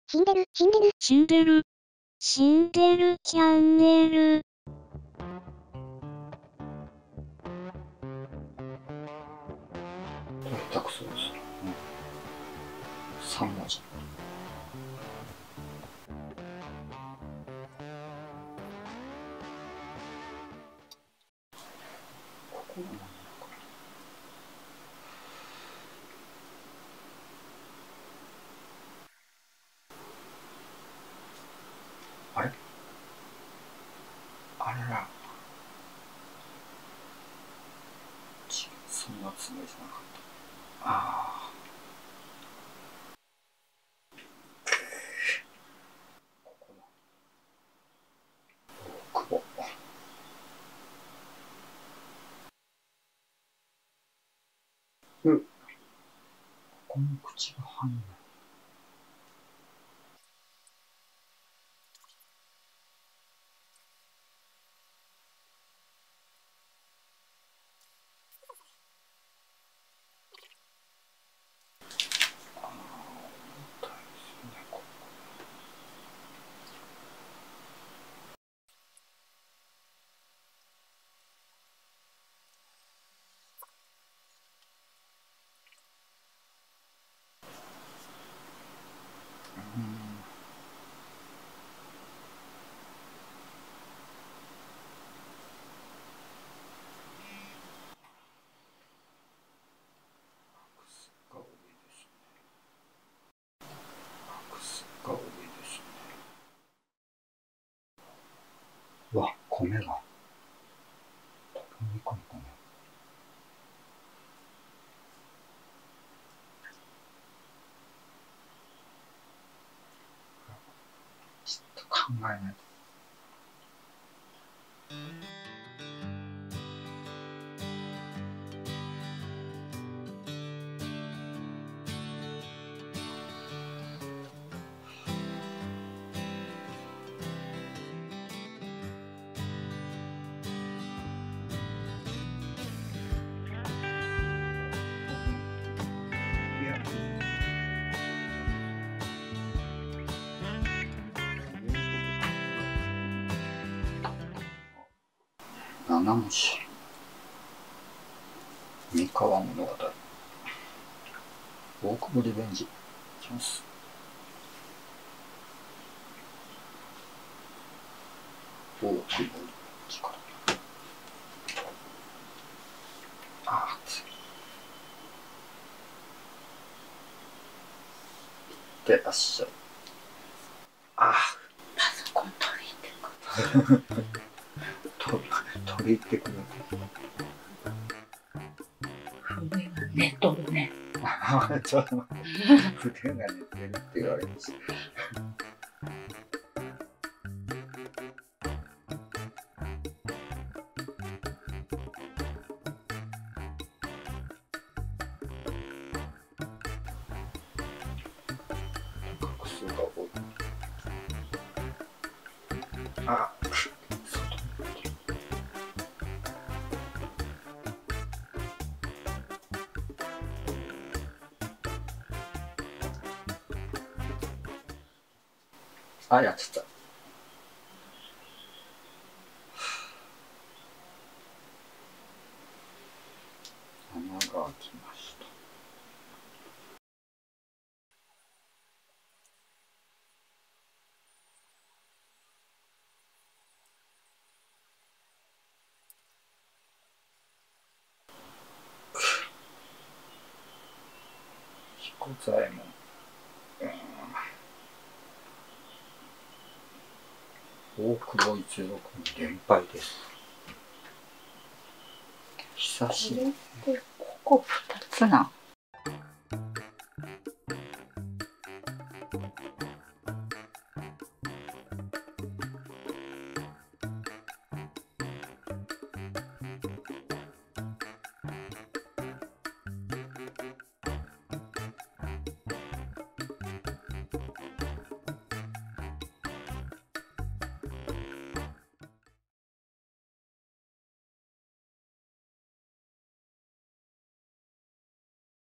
死んでるチャンネル。 下手くそです。3文字。ここが何なのかな。あれあらら。そんなつもりじゃなかった。ああ。ここだ。大久保。ここの口が入んない。うわ、米が。とてもいいかもかな。ちょっと考えないと。7文字。三河物語。大久保リベンジ。いきます。大久保リベンジから。ああ、熱い。いってらっしゃい。ああ。 パソコン取り入ってくる。 取り入ってくる。 筆が寝とるね。 ちょっと待って。筆が寝てるって言われました。画数が多い。あ、あ、やってた。穴が開きました。彦左衛門。大久保一族に連敗です。久しぶり。 ここ2つな。